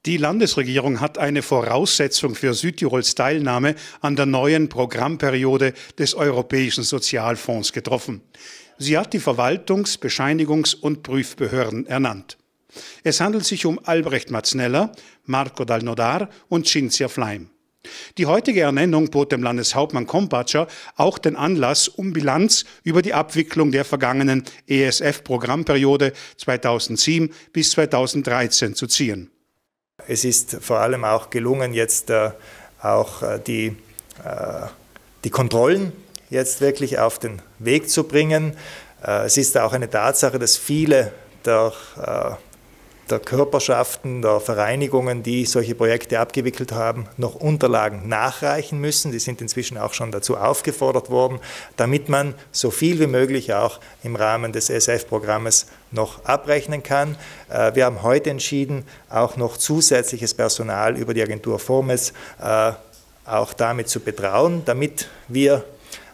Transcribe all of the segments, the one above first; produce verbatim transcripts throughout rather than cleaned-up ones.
Die Landesregierung hat eine Voraussetzung für Südtirols Teilnahme an der neuen Programmperiode des Europäischen Sozialfonds getroffen. Sie hat die Verwaltungs-, Bescheinigungs- und Prüfbehörden ernannt. Es handelt sich um Albrecht Maznella, Marco Dal Nodar und Cinzia Fleim. Die heutige Ernennung bot dem Landeshauptmann Kompatscher auch den Anlass, um Bilanz über die Abwicklung der vergangenen E S F-Programmperiode zweitausendsieben bis zweitausenddreizehn zu ziehen. Es ist vor allem auch gelungen, jetzt äh, auch äh, die, äh, die Kontrollen jetzt wirklich auf den Weg zu bringen. Äh, es ist auch eine Tatsache, dass viele der, äh, der Körperschaften, der Vereinigungen, die solche Projekte abgewickelt haben, noch Unterlagen nachreichen müssen. Die sind inzwischen auch schon dazu aufgefordert worden, damit man so viel wie möglich auch im Rahmen des E S F-Programmes noch abrechnen kann. Wir haben heute entschieden, auch noch zusätzliches Personal über die Agentur Formes auch damit zu betrauen, damit wir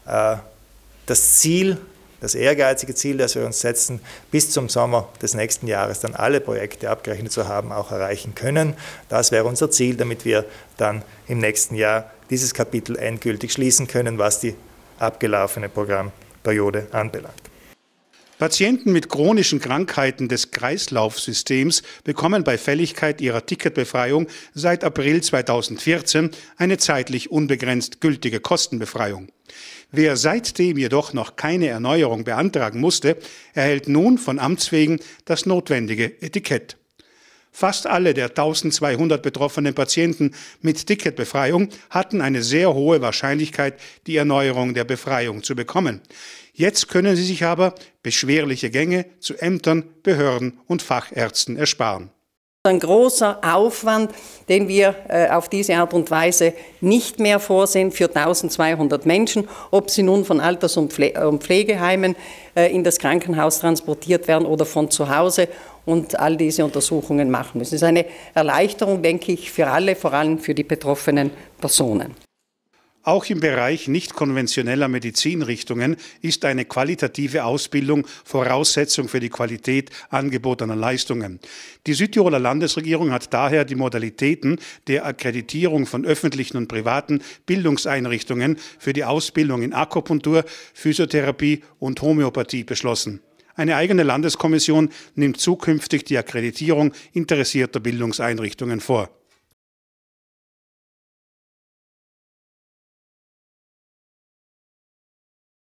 das Ziel, das ehrgeizige Ziel, das wir uns setzen, bis zum Sommer des nächsten Jahres dann alle Projekte abgerechnet zu haben, auch erreichen können. Das wäre unser Ziel, damit wir dann im nächsten Jahr dieses Kapitel endgültig schließen können, was die abgelaufene Programmperiode anbelangt. Patienten mit chronischen Krankheiten des Kreislaufsystems bekommen bei Fälligkeit ihrer Ticketbefreiung seit April zweitausendvierzehn eine zeitlich unbegrenzt gültige Kostenbefreiung. Wer seitdem jedoch noch keine Erneuerung beantragen musste, erhält nun von Amts wegen das notwendige Etikett. Fast alle der eintausendzweihundert betroffenen Patienten mit Ticketbefreiung hatten eine sehr hohe Wahrscheinlichkeit, die Erneuerung der Befreiung zu bekommen. Jetzt können sie sich aber beschwerliche Gänge zu Ämtern, Behörden und Fachärzten ersparen. Ein großer Aufwand, den wir äh, auf diese Art und Weise nicht mehr vorsehen für eintausendzweihundert Menschen, ob sie nun von Alters- und Pflegeheimen äh, in das Krankenhaus transportiert werden oder von zu Hause und all diese Untersuchungen machen müssen. Das ist eine Erleichterung, denke ich, für alle, vor allem für die betroffenen Personen. Auch im Bereich nicht konventioneller Medizinrichtungen ist eine qualitative Ausbildung Voraussetzung für die Qualität angebotener Leistungen. Die Südtiroler Landesregierung hat daher die Modalitäten der Akkreditierung von öffentlichen und privaten Bildungseinrichtungen für die Ausbildung in Akupunktur, Physiotherapie und Homöopathie beschlossen. Eine eigene Landeskommission nimmt zukünftig die Akkreditierung interessierter Bildungseinrichtungen vor.